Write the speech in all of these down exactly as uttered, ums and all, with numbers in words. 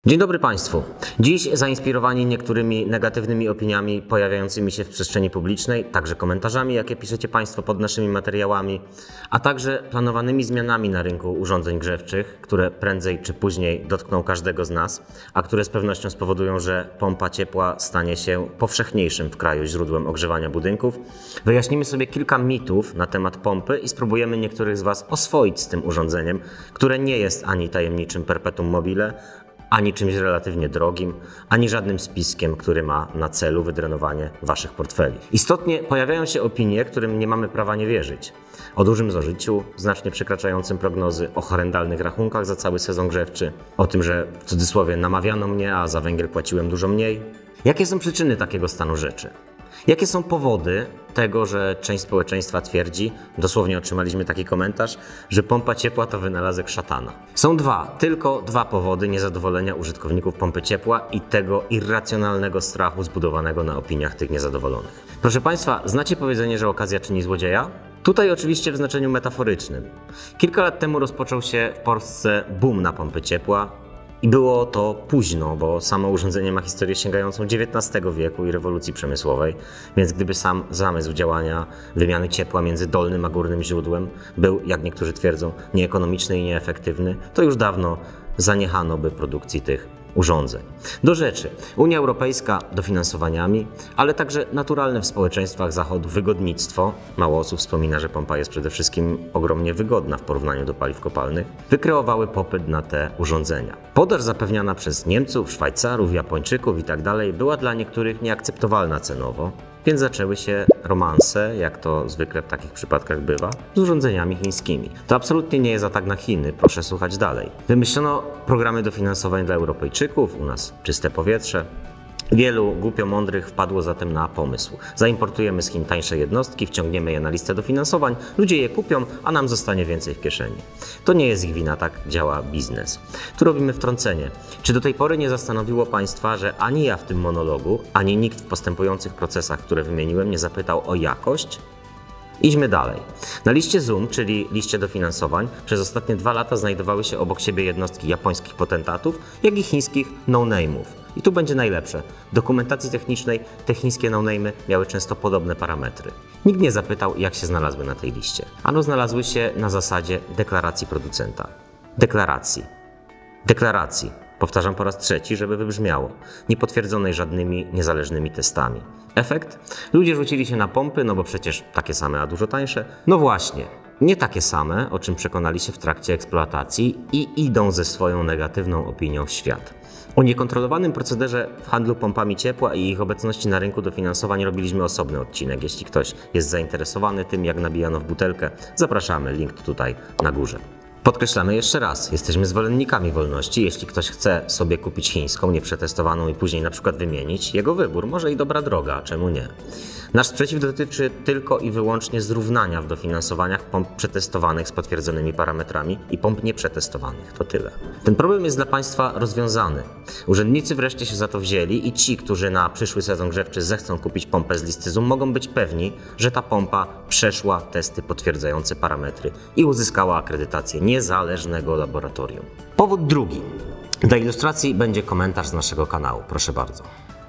Dzień dobry Państwu. Dziś zainspirowani niektórymi negatywnymi opiniami pojawiającymi się w przestrzeni publicznej, także komentarzami, jakie piszecie Państwo pod naszymi materiałami, a także planowanymi zmianami na rynku urządzeń grzewczych, które prędzej czy później dotkną każdego z nas, a które z pewnością spowodują, że pompa ciepła stanie się powszechniejszym w kraju źródłem ogrzewania budynków, wyjaśnimy sobie kilka mitów na temat pompy i spróbujemy niektórych z Was oswoić z tym urządzeniem, które nie jest ani tajemniczym perpetuum mobile, ani czymś relatywnie drogim, ani żadnym spiskiem, który ma na celu wydrenowanie Waszych portfeli. Istotnie pojawiają się opinie, którym nie mamy prawa nie wierzyć. O dużym zużyciu, znacznie przekraczającym prognozy, o horrendalnych rachunkach za cały sezon grzewczy, o tym, że w cudzysłowie namawiano mnie, a za węgiel płaciłem dużo mniej. Jakie są przyczyny takiego stanu rzeczy? Jakie są powody tego, że część społeczeństwa twierdzi, dosłownie otrzymaliśmy taki komentarz, że pompa ciepła to wynalazek szatana? Są dwa, tylko dwa powody niezadowolenia użytkowników pompy ciepła i tego irracjonalnego strachu zbudowanego na opiniach tych niezadowolonych. Proszę Państwa, znacie powiedzenie, że okazja czyni złodzieja? Tutaj oczywiście w znaczeniu metaforycznym. Kilka lat temu rozpoczął się w Polsce boom na pompy ciepła. I było to późno, bo samo urządzenie ma historię sięgającą dziewiętnastego wieku i rewolucji przemysłowej, więc gdyby sam zamysł działania wymiany ciepła między dolnym a górnym źródłem był, jak niektórzy twierdzą, nieekonomiczny i nieefektywny, to już dawno zaniechano by produkcji tych urządzeń. Do rzeczy. Unia Europejska dofinansowaniami, ale także naturalne w społeczeństwach Zachodu wygodnictwo, mało osób wspomina, że pompa jest przede wszystkim ogromnie wygodna w porównaniu do paliw kopalnych, wykreowały popyt na te urządzenia. Podaż zapewniana przez Niemców, Szwajcarów, Japończyków itd. była dla niektórych nieakceptowalna cenowo, więc zaczęły się romanse, jak to zwykle w takich przypadkach bywa, z urządzeniami chińskimi. To absolutnie nie jest atak na Chiny, proszę słuchać dalej. Wymyślono programy dofinansowań dla Europejczyków, u nas czyste powietrze. Wielu głupio mądrych wpadło zatem na pomysł. Zaimportujemy z Chin tańsze jednostki, wciągniemy je na listę dofinansowań, ludzie je kupią, a nam zostanie więcej w kieszeni. To nie jest ich wina, tak działa biznes. Tu robimy wtrącenie. Czy do tej pory nie zastanowiło Państwa, że ani ja w tym monologu, ani nikt w postępujących procesach, które wymieniłem, nie zapytał o jakość? Idźmy dalej. Na liście Zoom, czyli liście dofinansowań, przez ostatnie dwa lata znajdowały się obok siebie jednostki japońskich potentatów, jak i chińskich no-name'ów. I tu będzie najlepsze. W dokumentacji technicznej te chińskie no-name'y miały często podobne parametry. Nikt nie zapytał, jak się znalazły na tej liście. Ano znalazły się na zasadzie deklaracji producenta. Deklaracji. Deklaracji. Powtarzam po raz trzeci, żeby wybrzmiało. Niepotwierdzonej żadnymi niezależnymi testami. Efekt? Ludzie rzucili się na pompy, no bo przecież takie same, a dużo tańsze. No właśnie, nie takie same, o czym przekonali się w trakcie eksploatacji i idą ze swoją negatywną opinią w świat. O niekontrolowanym procederze w handlu pompami ciepła i ich obecności na rynku dofinansowań robiliśmy osobny odcinek. Jeśli ktoś jest zainteresowany tym, jak nabijano w butelkę, zapraszamy, link tutaj na górze. Podkreślamy jeszcze raz, jesteśmy zwolennikami wolności. Jeśli ktoś chce sobie kupić chińską, nieprzetestowaną i później na przykład wymienić, jego wybór, może i dobra droga, czemu nie? Nasz sprzeciw dotyczy tylko i wyłącznie zrównania w dofinansowaniach pomp przetestowanych z potwierdzonymi parametrami i pomp nieprzetestowanych. To tyle. Ten problem jest dla Państwa rozwiązany. Urzędnicy wreszcie się za to wzięli i ci, którzy na przyszły sezon grzewczy zechcą kupić pompę z listy Zoom, mogą być pewni, że ta pompa przeszła testy potwierdzające parametry i uzyskała akredytację niezależnego laboratorium. Powód drugi. Dla ilustracji będzie komentarz z naszego kanału. Proszę bardzo.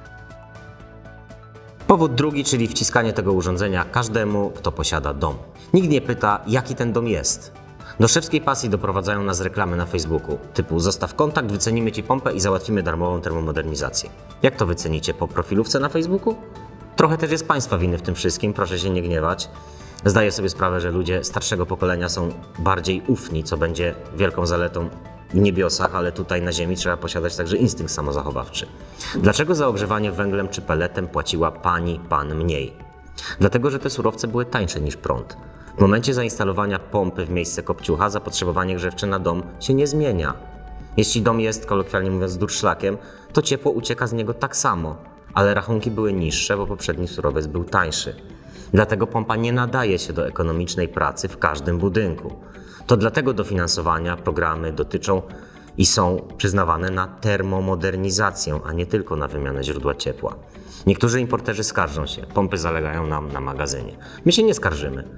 Powód drugi, czyli wciskanie tego urządzenia każdemu, kto posiada dom. Nikt nie pyta, jaki ten dom jest. Do szewskiej pasji doprowadzają nas reklamy na Facebooku, typu zostaw kontakt, wycenimy Ci pompę i załatwimy darmową termomodernizację. Jak to wycenicie? Po profilówce na Facebooku? Trochę też jest Państwa winy w tym wszystkim, proszę się nie gniewać. Zdaję sobie sprawę, że ludzie starszego pokolenia są bardziej ufni, co będzie wielką zaletą w niebiosach, ale tutaj na ziemi trzeba posiadać także instynkt samozachowawczy. Dlaczego za ogrzewanie węglem czy peletem płaciła pani, pan mniej? Dlatego, że te surowce były tańsze niż prąd. W momencie zainstalowania pompy w miejsce kopciucha zapotrzebowanie grzewcze na dom się nie zmienia. Jeśli dom jest, kolokwialnie mówiąc, durszlakiem, to ciepło ucieka z niego tak samo, ale rachunki były niższe, bo poprzedni surowiec był tańszy. Dlatego pompa nie nadaje się do ekonomicznej pracy w każdym budynku. To dlatego dofinansowania, programy dotyczą i są przyznawane na termomodernizację, a nie tylko na wymianę źródła ciepła. Niektórzy importerzy skarżą się, pompy zalegają nam na magazynie. My się nie skarżymy.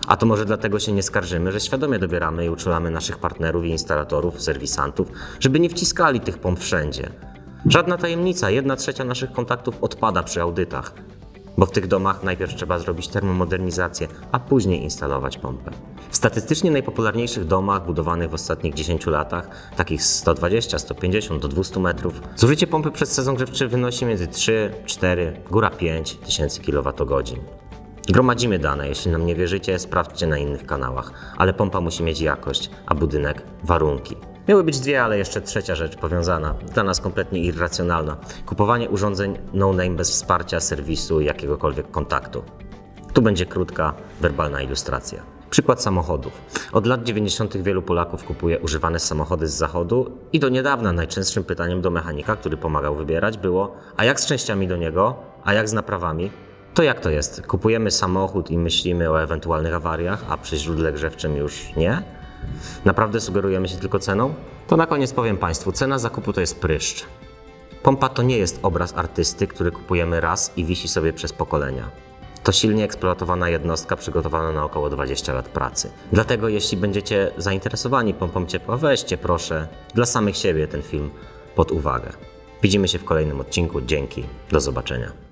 A to może dlatego się nie skarżymy, że świadomie dobieramy i uczulamy naszych partnerów i instalatorów, serwisantów, żeby nie wciskali tych pomp wszędzie. Żadna tajemnica, jedna trzecia naszych kontaktów odpada przy audytach. Bo w tych domach najpierw trzeba zrobić termomodernizację, a później instalować pompę. W statystycznie najpopularniejszych domach budowanych w ostatnich dziesięciu latach, takich sto dwadzieścia, sto pięćdziesiąt do dwustu metrów, zużycie pompy przez sezon grzewczy wynosi między trzy, cztery, góra pięć tysięcy kilowatogodzin. Gromadzimy dane, jeśli nam nie wierzycie, sprawdźcie na innych kanałach, ale pompa musi mieć jakość, a budynek warunki. Miały być dwie, ale jeszcze trzecia rzecz powiązana, dla nas kompletnie irracjonalna. Kupowanie urządzeń no-name bez wsparcia serwisu i jakiegokolwiek kontaktu. Tu będzie krótka, werbalna ilustracja. Przykład samochodów. Od lat dziewięćdziesiątych wielu Polaków kupuje używane samochody z zachodu i do niedawna najczęstszym pytaniem do mechanika, który pomagał wybierać, było: a jak z częściami do niego? A jak z naprawami? To jak to jest? Kupujemy samochód i myślimy o ewentualnych awariach, a przy źródle grzewczym już nie? Naprawdę sugerujemy się tylko ceną? To na koniec powiem Państwu, cena zakupu to jest pryszcz. Pompa to nie jest obraz artysty, który kupujemy raz i wisi sobie przez pokolenia. To silnie eksploatowana jednostka przygotowana na około dwadzieścia lat pracy. Dlatego jeśli będziecie zainteresowani pompą ciepła, weźcie proszę dla samych siebie ten film pod uwagę. Widzimy się w kolejnym odcinku. Dzięki. Do zobaczenia.